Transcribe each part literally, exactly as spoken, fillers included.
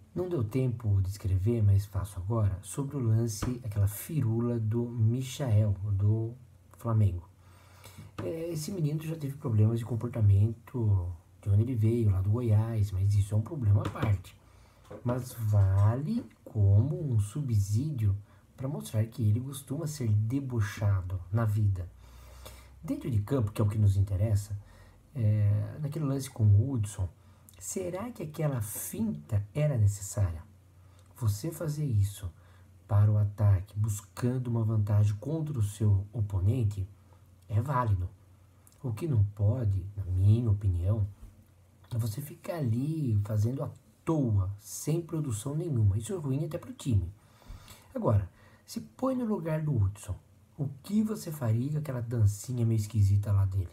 Não deu tempo de escrever, mas faço agora, sobre o lance, aquela firula do Michael, do Flamengo. É, esse menino já teve problemas de comportamento de onde ele veio, lá do Goiás, mas isso é um problema à parte. Mas vale como um subsídio para mostrar que ele costuma ser debochado na vida. Dentro de campo, que é o que nos interessa, é, naquele lance com o Hudson, será que aquela finta era necessária? Você fazer isso para o ataque, buscando uma vantagem contra o seu oponente, é válido. O que não pode, na minha opinião, é você ficar ali fazendo à toa, sem produção nenhuma. Isso é ruim até para o time. Agora, se põe no lugar do Hudson, o que você faria com aquela dancinha meio esquisita lá dele?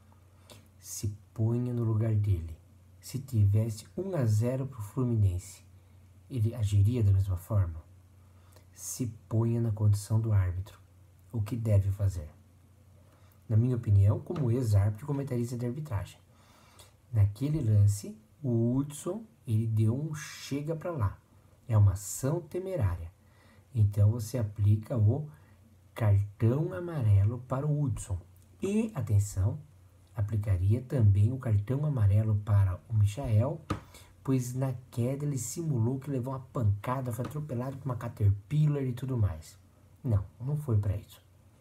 Se ponha no lugar dele. Se tivesse um a zero para o Fluminense, ele agiria da mesma forma? Se ponha na condição do árbitro. O que deve fazer? Na minha opinião, como ex-árbitro e comentarista de arbitragem. Naquele lance, o Hudson, ele deu um chega para lá. É uma ação temerária. Então você aplica o cartão amarelo para o Hudson. E, atenção, aplicaria também o cartão amarelo para o Michael, pois na queda ele simulou que levou uma pancada, foi atropelado por uma Caterpillar e tudo mais. Não, não foi para isso.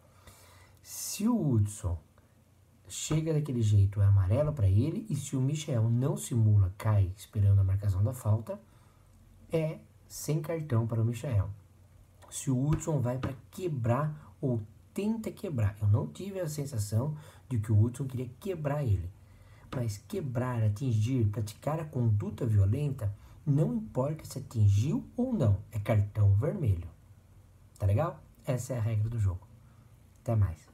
Se o Hudson chega daquele jeito, é amarelo para ele, e se o Michael não simula, cai esperando a marcação da falta, é sem cartão para o Michael. Se o Hudson vai para quebrar ou tenta quebrar, eu não tive a sensação de que o Hudson queria quebrar ele, mas quebrar, atingir, praticar a conduta violenta, não importa se atingiu ou não, é cartão vermelho. Tá legal? Essa é a regra do jogo. Até mais.